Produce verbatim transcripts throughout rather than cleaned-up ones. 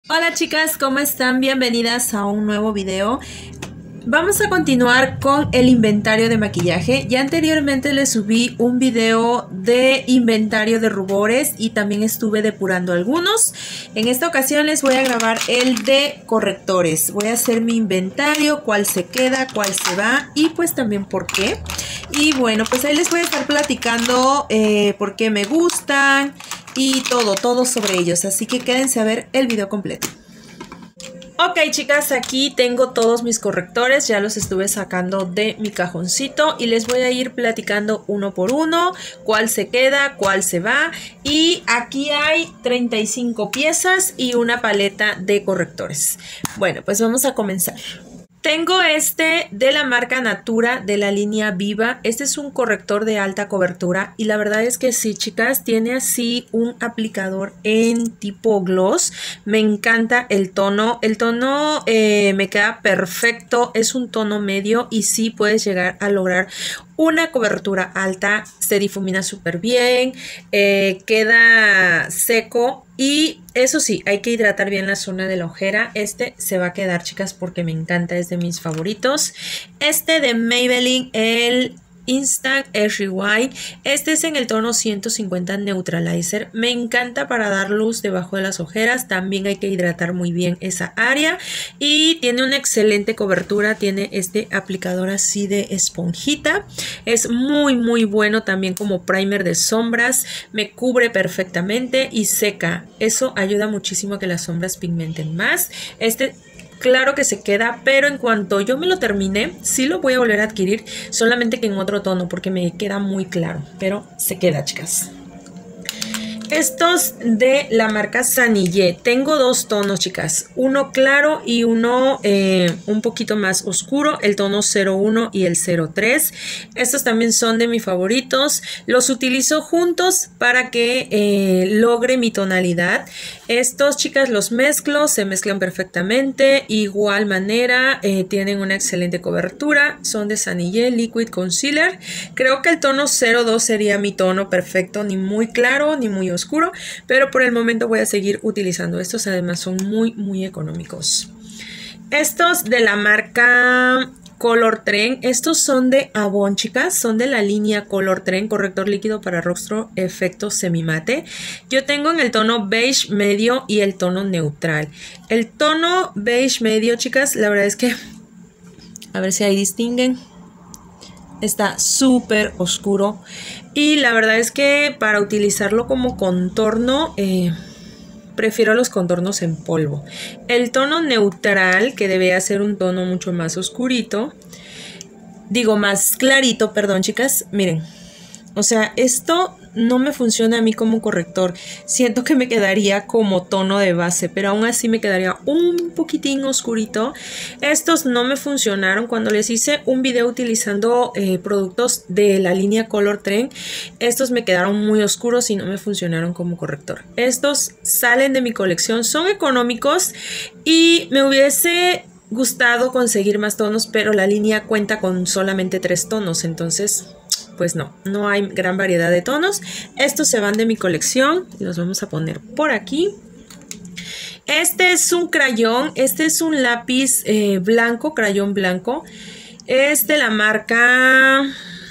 Hola chicas, ¿cómo están? Bienvenidas a un nuevo video. Vamos a continuar con el inventario de maquillaje. Ya anteriormente les subí un video de inventario de rubores y también estuve depurando algunos. En esta ocasión les voy a grabar el de correctores. Voy a hacer mi inventario, cuál se queda, cuál se va y pues también por qué. Y bueno, pues ahí les voy a estar platicando eh, por qué me gustan y todo, todo sobre ellos. Así que quédense a ver el video completo. Ok chicas, aquí tengo todos mis correctores, ya los estuve sacando de mi cajoncito y les voy a ir platicando uno por uno, cuál se queda, cuál se va. Y aquí hay treinta y cinco piezas y una paleta de correctores. Bueno, pues vamos a comenzar. Tengo este de la marca Natura de la línea Viva. Este es un corrector de alta cobertura y la verdad es que sí, chicas, tiene así un aplicador en tipo gloss. Me encanta el tono. El tono eh, me queda perfecto. Es un tono medio y sí puedes llegar a lograr una cobertura alta. Se difumina súper bien, eh, queda seco. Y eso sí, hay que hidratar bien la zona de la ojera. Este se va a quedar, chicas, porque me encanta, es de mis favoritos. Este de Maybelline, el Instant Airy White. Este es en el tono ciento cincuenta Neutralizer. Me encanta para dar luz debajo de las ojeras. También hay que hidratar muy bien esa área. Y tiene una excelente cobertura. Tiene este aplicador así de esponjita. Es muy muy bueno también como primer de sombras. Me cubre perfectamente y seca. Eso ayuda muchísimo a que las sombras pigmenten más. Este claro que se queda, pero en cuanto yo me lo termine, sí lo voy a volver a adquirir, solamente que en otro tono, porque me queda muy claro, pero se queda, chicas. Estos de la marca Sanillé. Tengo dos tonos, chicas. Uno claro y uno eh, un poquito más oscuro. El tono cero uno y el cero tres. Estos también son de mis favoritos. Los utilizo juntos para que eh, logre mi tonalidad. Estos, chicas, los mezclo. Se mezclan perfectamente. Igual manera, eh, tienen una excelente cobertura. Son de Sanillé Liquid Concealer. Creo que el tono cero dos sería mi tono perfecto. Ni muy claro, ni muy oscuro. oscuro, pero por el momento voy a seguir utilizando estos. Además son muy muy económicos. Estos de la marca Color Trend, estos son de Avon, chicas, son de la línea Color Trend, corrector líquido para rostro efecto semimate. Yo tengo en el tono beige medio y el tono neutral. El tono beige medio, chicas, la verdad es que a ver si ahí distinguen. Está súper oscuro y la verdad es que para utilizarlo como contorno eh, prefiero los contornos en polvo. El tono neutral, que debe ser un tono mucho más oscurito, digo más clarito, perdón chicas, miren, o sea, esto no me funciona a mí como corrector. Siento que me quedaría como tono de base, pero aún así me quedaría un poquitín oscurito. Estos no me funcionaron cuando les hice un video utilizando eh, productos de la línea Color Trend. Estos me quedaron muy oscuros y no me funcionaron como corrector. Estos salen de mi colección, son económicos y me hubiese gustado conseguir más tonos, pero la línea cuenta con solamente tres tonos, entonces pues no, no hay gran variedad de tonos. Estos se van de mi colección y los vamos a poner por aquí. Este es un crayón, este es un lápiz eh, blanco, crayón blanco. Es de la marca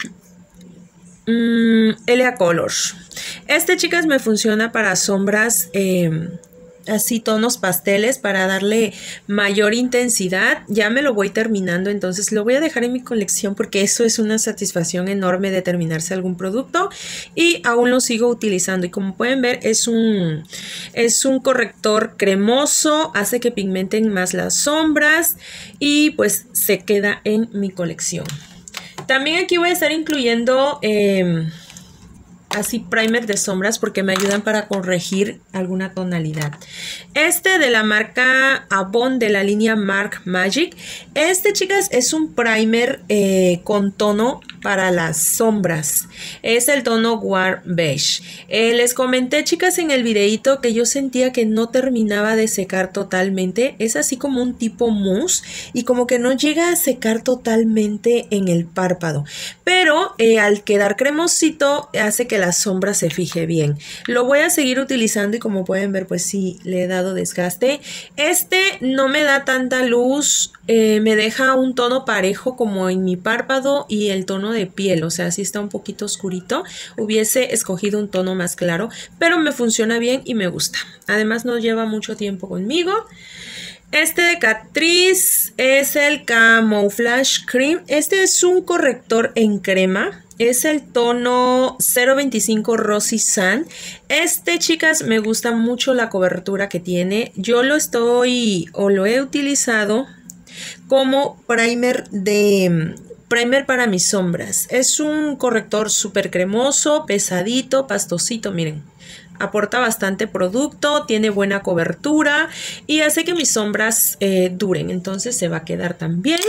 mmm, L A Color. Este, chicas, me funciona para sombras eh, así tonos pasteles, para darle mayor intensidad. Ya me lo voy terminando, entonces lo voy a dejar en mi colección porque eso es una satisfacción enorme de terminarse algún producto y aún lo sigo utilizando. Y como pueden ver, es un es un corrector cremoso, hace que pigmenten más las sombras y pues se queda en mi colección. También aquí voy a estar incluyendo eh, así primer de sombras porque me ayudan para corregir alguna tonalidad. Este de la marca Avon de la línea Mark Magic. Este, chicas, es un primer eh, con tono para las sombras. Es el tono Warm Beige. Eh, les comenté, chicas, en el videito que yo sentía que no terminaba de secar totalmente. Es así como un tipo mousse y como que no llega a secar totalmente en el párpado. Pero eh, al quedar cremosito hace que la sombra se fije bien. Lo voy a seguir utilizando y como pueden ver, pues sí, le he dado desgaste. Este no me da tanta luz. Eh, me deja un tono parejo como en mi párpado y el tono de piel, o sea, si está un poquito oscurito, hubiese escogido un tono más claro, pero me funciona bien y me gusta. Además no lleva mucho tiempo conmigo. Este de Catrice es el Camouflage Cream. Este es un corrector en crema. Es el tono cero veinticinco Rosy Sand. Este, chicas, me gusta mucho la cobertura que tiene. Yo lo estoy o lo he utilizado como primer de primer para mis sombras. Es un corrector súper cremoso, pesadito, pastosito, miren. Aporta bastante producto, tiene buena cobertura y hace que mis sombras eh, duren. Entonces se va a quedar también.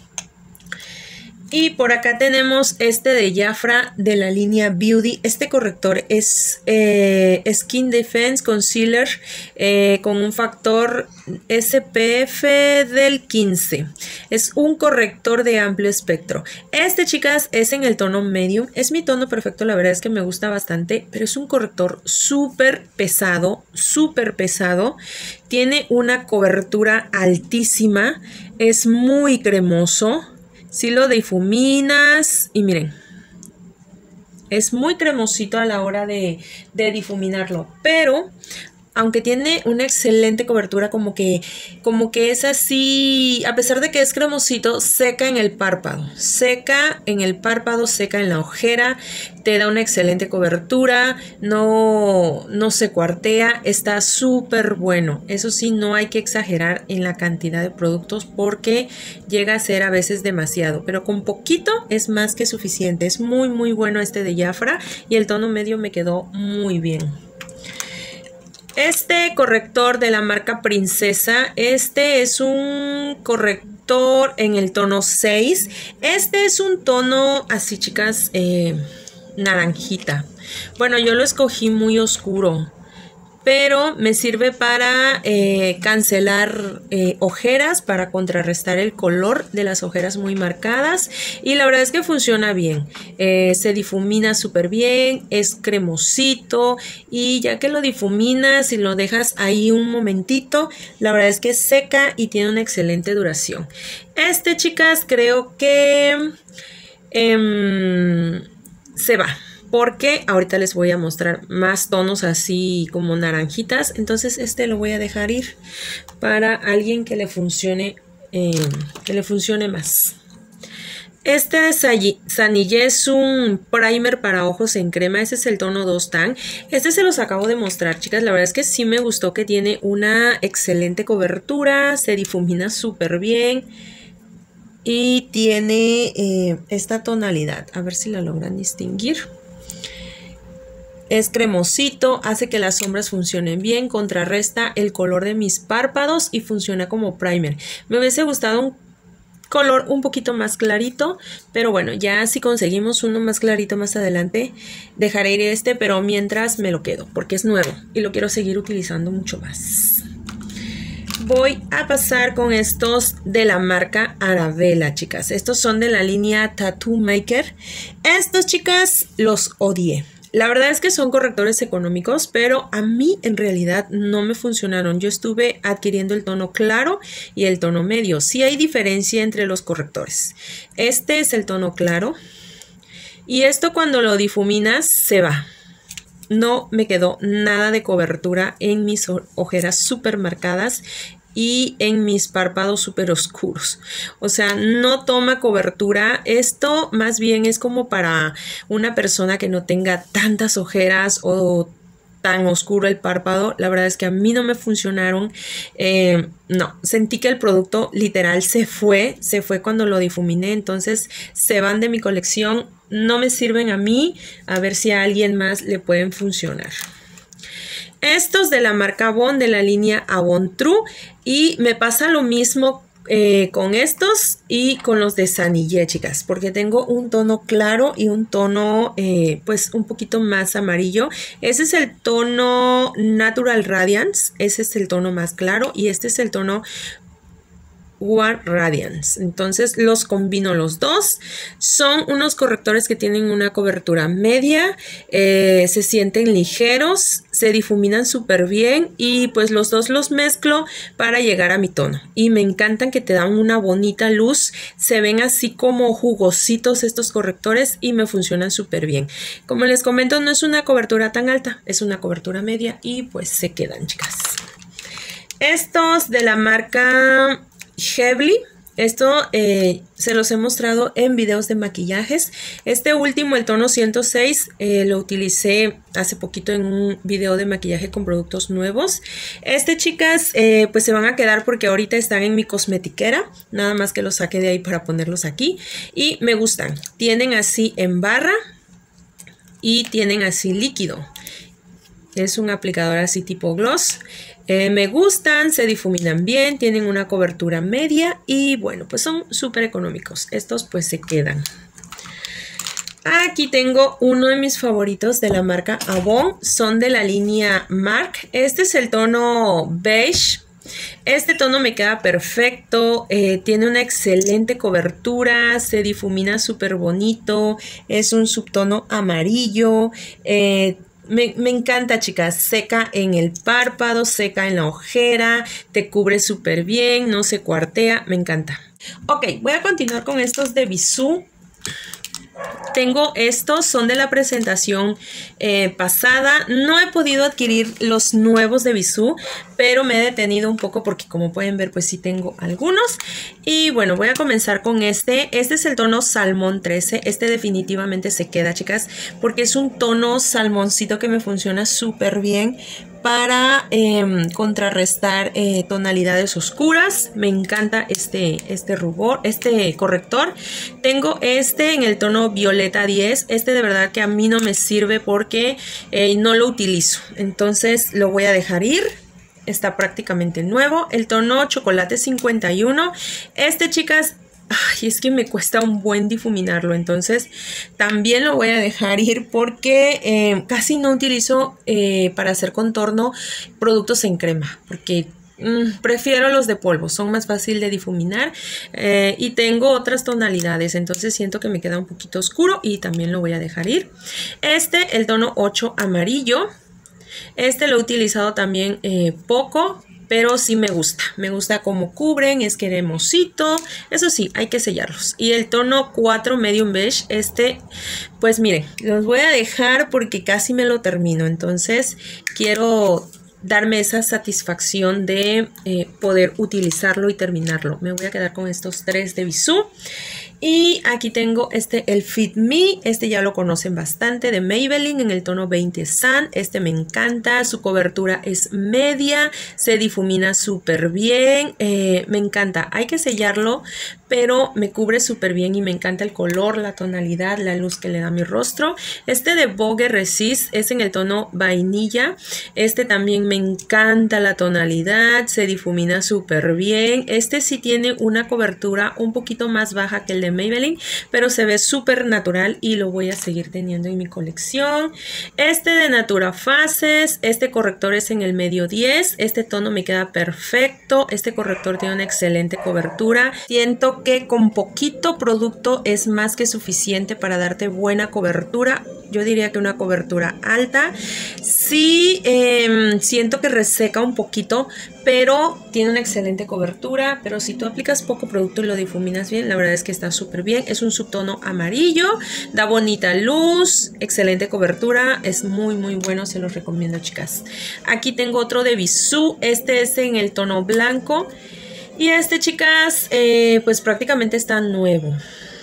Y por acá tenemos este de Jafra de la línea Beauty. Este corrector es eh, Skin Defense Concealer eh, con un factor S P F del quince. Es un corrector de amplio espectro. Este, chicas, es en el tono medium. Es mi tono perfecto, la verdad es que me gusta bastante. Pero es un corrector súper pesado, súper pesado. Tiene una cobertura altísima. Es muy cremoso. Si lo difuminas y miren, es muy cremosito a la hora de, de difuminarlo, pero aunque tiene una excelente cobertura, como que, como que es así, a pesar de que es cremosito, seca en el párpado, seca en el párpado, seca en la ojera, te da una excelente cobertura, no, no se cuartea, está súper bueno. Eso sí, no hay que exagerar en la cantidad de productos porque llega a ser a veces demasiado, pero con poquito es más que suficiente. Es muy muy bueno este de Jafra y el tono medio me quedó muy bien. Este corrector de la marca Princesa, este es un corrector en el tono seis. Este es un tono así, chicas, eh, naranjita. Bueno, yo lo escogí muy oscuro, pero me sirve para eh, cancelar eh, ojeras, para contrarrestar el color de las ojeras muy marcadas y la verdad es que funciona bien. Eh, se difumina súper bien, es cremosito y ya que lo difuminas y lo dejas ahí un momentito, la verdad es que seca y tiene una excelente duración. Este, chicas, creo que eh, se va. Porque ahorita les voy a mostrar más tonos así como naranjitas. Entonces este lo voy a dejar ir para alguien que le funcione, eh, que le funcione más. Este de Sanillé es un primer para ojos en crema. Este es el tono dos Tan. Este se los acabo de mostrar, chicas. La verdad es que sí me gustó, que tiene una excelente cobertura. Se difumina súper bien. Y tiene eh, esta tonalidad. A ver si la logran distinguir. Es cremosito, hace que las sombras funcionen bien, contrarresta el color de mis párpados y funciona como primer. Me hubiese gustado un color un poquito más clarito, pero bueno, ya si conseguimos uno más clarito más adelante, dejaré ir este, pero mientras me lo quedo porque es nuevo y lo quiero seguir utilizando mucho más. Voy a pasar con estos de la marca Arabella, chicas. Estos son de la línea Tattoo Maker. Estos, chicas, los odié. La verdad es que son correctores económicos, pero a mí en realidad no me funcionaron. Yo estuve adquiriendo el tono claro y el tono medio. Sí hay diferencia entre los correctores. Este es el tono claro y esto cuando lo difuminas se va. No me quedó nada de cobertura en mis ojeras súper marcadas y en mis párpados súper oscuros. O sea, no toma cobertura. Esto más bien es como para una persona que no tenga tantas ojeras o tan oscuro el párpado. La verdad es que a mí no me funcionaron. Eh, no, sentí que el producto literal se fue, se fue cuando lo difuminé. Entonces se van de mi colección. No me sirven a mí. A ver si a alguien más le pueden funcionar. Estos de la marca Avon, de la línea Avon True, y me pasa lo mismo eh, con estos y con los de Sanillé, chicas, porque tengo un tono claro y un tono eh, pues un poquito más amarillo. Ese es el tono Natural Radiance, ese es el tono más claro y este es el tono Warm Radiance. Entonces los combino los dos. Son unos correctores que tienen una cobertura media, eh, se sienten ligeros, se difuminan súper bien y pues los dos los mezclo para llegar a mi tono. Y me encantan que te dan una bonita luz, se ven así como jugositos estos correctores y me funcionan súper bien. Como les comento, no es una cobertura tan alta, es una cobertura media y pues se quedan, chicas. Estos de la marca Heavily, esto eh, se los he mostrado en videos de maquillajes. Este último, el tono ciento seis, eh, lo utilicé hace poquito en un video de maquillaje con productos nuevos. Este, chicas, eh, pues se van a quedar porque ahorita están en mi cosmetiquera, nada más que los saqué de ahí para ponerlos aquí y me gustan. Tienen así en barra y tienen así líquido. Es un aplicador así tipo gloss. Eh, me gustan, se difuminan bien, tienen una cobertura media y bueno, pues son súper económicos. Estos pues se quedan. Aquí tengo uno de mis favoritos de la marca Avon, son de la línea MAC. Este es el tono beige. Este tono me queda perfecto, eh, tiene una excelente cobertura, se difumina súper bonito, es un subtono amarillo. eh, Me, me encanta, chicas, seca en el párpado, seca en la ojera, te cubre súper bien, no se cuartea, me encanta. Ok, voy a continuar con estos de Bisú. Tengo estos, son de la presentación eh, pasada. No he podido adquirir los nuevos de Bisú, pero me he detenido un poco porque como pueden ver pues sí tengo algunos. Y bueno, voy a comenzar con este. Este es el tono Salmón trece. Este definitivamente se queda, chicas, porque es un tono salmoncito que me funciona súper bien para eh, contrarrestar eh, tonalidades oscuras. Me encanta este, este rubor, este corrector. Tengo este en el tono violeta diez. Este de verdad que a mí no me sirve porque eh, no lo utilizo. Entonces lo voy a dejar ir. Está prácticamente nuevo. El tono chocolate cincuenta y uno. Este, chicas, ay, es que me cuesta un buen difuminarlo, entonces también lo voy a dejar ir porque eh, casi no utilizo eh, para hacer contorno productos en crema, porque mm, prefiero los de polvo, son más fácil de difuminar eh, y tengo otras tonalidades, entonces siento que me queda un poquito oscuro y también lo voy a dejar ir. Este, el tono ocho amarillo, este lo he utilizado también eh, poco, pero sí me gusta, me gusta cómo cubren, es cremosito, eso sí, hay que sellarlos. Y el tono cuatro medium beige, este, pues miren, los voy a dejar porque casi me lo termino, entonces quiero darme esa satisfacción de eh, poder utilizarlo y terminarlo. Me voy a quedar con estos tres de Bisú. Y aquí tengo este, el Fit Me, este ya lo conocen bastante, de Maybelline en el tono veinte Sun. Este me encanta, su cobertura es media, se difumina súper bien, eh, me encanta. Hay que sellarlo, pero me cubre súper bien y me encanta el color, la tonalidad, la luz que le da a mi rostro. Este de Vogue Resist es en el tono vainilla. Este también me encanta la tonalidad, se difumina súper bien. Este sí tiene una cobertura un poquito más baja que el de Maybelline, pero se ve súper natural y lo voy a seguir teniendo en mi colección. Este de Natura Faces, este corrector es en el medio diez. Este tono me queda perfecto. Este corrector tiene una excelente cobertura. Siento que con poquito producto es más que suficiente para darte buena cobertura. Yo diría que una cobertura alta. Sí, eh, siento que reseca un poquito, pero tiene una excelente cobertura. Pero si tú aplicas poco producto y lo difuminas bien, la verdad es que está súper bien. Es un subtono amarillo, da bonita luz, excelente cobertura, es muy muy bueno, se los recomiendo, chicas. Aquí tengo otro de Bisú, este es en el tono blanco. Y este, chicas, eh, pues prácticamente está nuevo.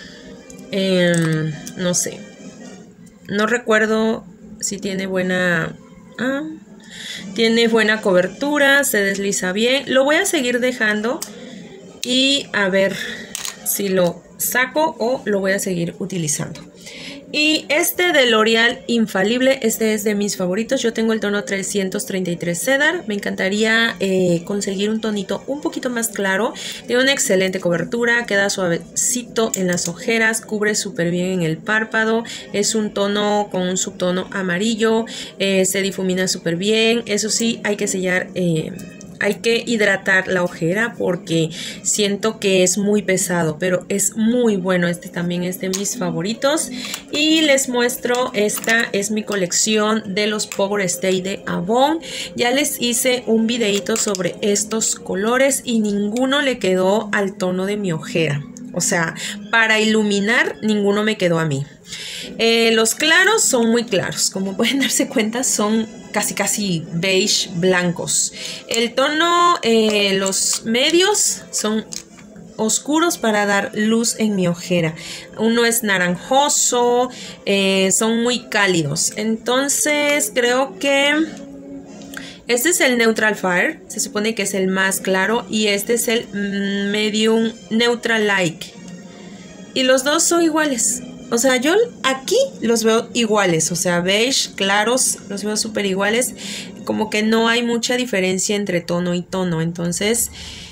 Eh, no sé. No recuerdo si tiene buena... Ah, tiene buena cobertura, se desliza bien. Lo voy a seguir dejando y a ver si lo saco o lo voy a seguir utilizando. Y este de L'Oreal Infalible, este es de mis favoritos. Yo tengo el tono trescientos treinta y tres Cedar. Me encantaría eh, conseguir un tonito un poquito más claro. Tiene una excelente cobertura, queda suavecito en las ojeras, cubre súper bien en el párpado. Es un tono con un subtono amarillo, eh, se difumina súper bien. Eso sí, hay que sellar... Eh, Hay que hidratar la ojera porque siento que es muy pesado, pero es muy bueno. Este también es de mis favoritos. Y les muestro, esta es mi colección de los Power Stay de Avon. Ya les hice un videito sobre estos colores y ninguno le quedó al tono de mi ojera. O sea, para iluminar, ninguno me quedó a mí. Eh, los claros son muy claros. Como pueden darse cuenta, son casi casi beige blancos. El tono, eh, los medios son oscuros para dar luz en mi ojera. Uno es naranjoso, eh, son muy cálidos. Entonces creo que este es el Neutral Fire, se supone que es el más claro, y este es el Medium Neutral Like. Y los dos son iguales. O sea, yo aquí los veo iguales, o sea, beige, claros, los veo súper iguales. Como que no hay mucha diferencia entre tono y tono. Entonces,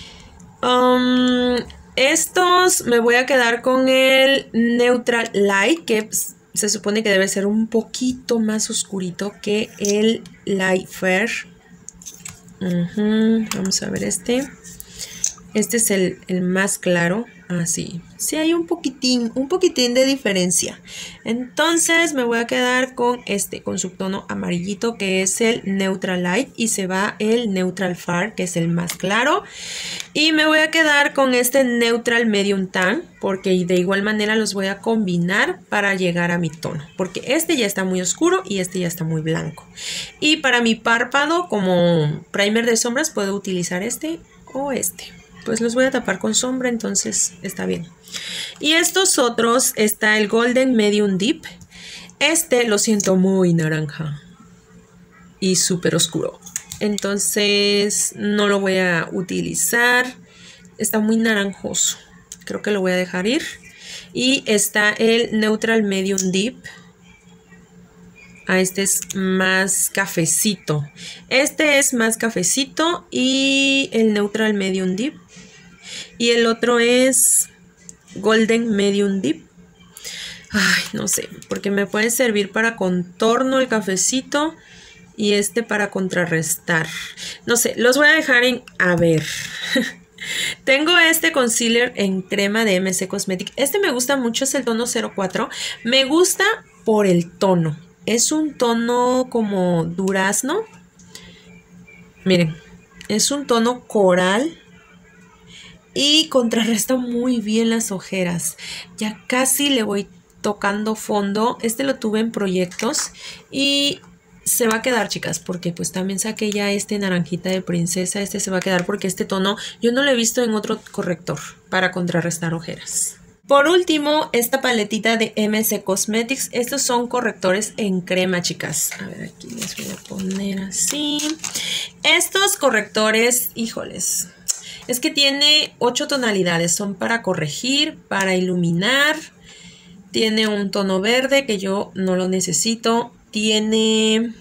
um, estos me voy a quedar con el Neutral Light, que se supone que debe ser un poquito más oscurito que el Light Fair. Uh-huh. Vamos a ver este. Este es el, el más claro. Así, ah, sí hay un poquitín, un poquitín de diferencia. Entonces me voy a quedar con este, con subtono amarillito, que es el Neutral Light, y se va el Neutral Far, que es el más claro. Y me voy a quedar con este Neutral Medium Tan, porque de igual manera los voy a combinar para llegar a mi tono, porque este ya está muy oscuro y este ya está muy blanco. Y para mi párpado, como primer de sombras, puedo utilizar este o este. Pues los voy a tapar con sombra, entonces está bien. Y estos otros, está el Golden Medium Deep. Este lo siento muy naranja y súper oscuro. Entonces no lo voy a utilizar. Está muy naranjoso. Creo que lo voy a dejar ir. Y está el Neutral Medium Deep. Ah, este es más cafecito. Este es más cafecito y el Neutral Medium Deep. Y el otro es Golden Medium Deep. Ay, no sé, porque me puede servir para contorno el cafecito y este para contrarrestar. No sé, los voy a dejar en... A ver. Tengo este concealer en crema de M C Cosmetics. Este me gusta mucho, es el tono cero cuatro. Me gusta por el tono. Es un tono como durazno. Miren, es un tono coral. Y contrarresta muy bien las ojeras. Ya casi le voy tocando fondo. Este lo tuve en proyectos. Y se va a quedar, chicas. Porque pues también saqué ya este naranjita de princesa. Este se va a quedar porque este tono yo no lo he visto en otro corrector para contrarrestar ojeras. Por último, esta paletita de M C Cosmetics. Estos son correctores en crema, chicas. A ver, aquí les voy a poner así. Estos correctores, híjoles, es que tiene ocho tonalidades. Son para corregir, para iluminar. Tiene un tono verde que yo no lo necesito. Tiene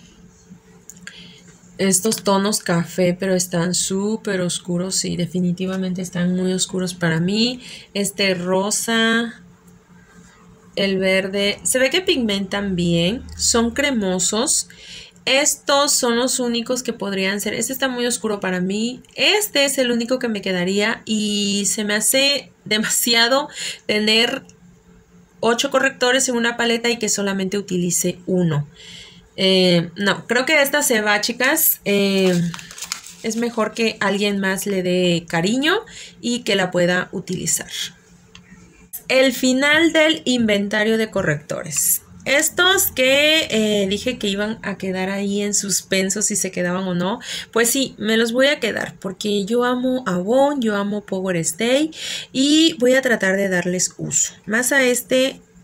estos tonos café, pero están súper oscuros. Y definitivamente están muy oscuros para mí. Este rosa, el verde. Se ve que pigmentan bien. Son cremosos. Estos son los únicos que podrían ser. Este está muy oscuro para mí. Este es el único que me quedaría. Y se me hace demasiado tener ocho correctores en una paleta y que solamente utilice uno. Eh, no, creo que esta se va, chicas. Eh, es mejor que alguien más le dé cariño y que la pueda utilizar. El final del inventario de correctores. Estos que eh, dije que iban a quedar ahí en suspenso si se quedaban o no, pues sí, me los voy a quedar porque yo amo Avon, yo amo Power Stay y voy a tratar de darles uso. Más a este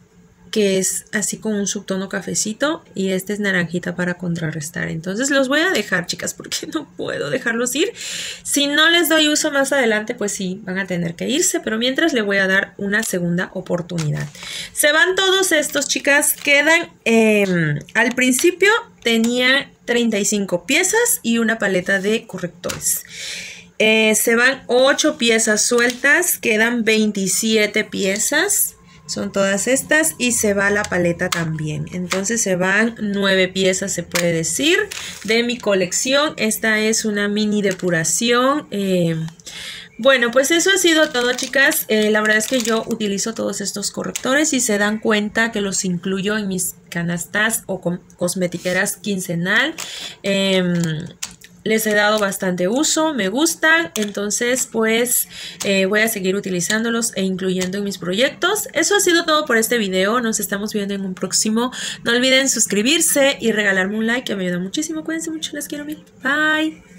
que es así con un subtono cafecito, y este es naranjita para contrarrestar. Entonces los voy a dejar, chicas, porque no puedo dejarlos ir. Si no les doy uso más adelante, pues sí, van a tener que irse, pero mientras le voy a dar una segunda oportunidad. Se van todos estos, chicas, quedan, eh, al principio tenía treinta y cinco piezas y una paleta de correctores. Eh, se van ocho piezas sueltas, quedan veintisiete piezas. Son todas estas y se va la paleta también. Entonces se van nueve piezas, se puede decir, de mi colección. Esta es una mini depuración. Eh, bueno, pues eso ha sido todo, chicas. Eh, la verdad es que yo utilizo todos estos correctores y se dan cuenta que los incluyo en mis canastas o cosmetiqueras quincenal. Eh, Les he dado bastante uso, me gustan, entonces pues eh, voy a seguir utilizándolos e incluyendo en mis proyectos. Eso ha sido todo por este video, nos estamos viendo en un próximo. No olviden suscribirse y regalarme un like, que me ayuda muchísimo. Cuídense mucho, les quiero mil. Bye.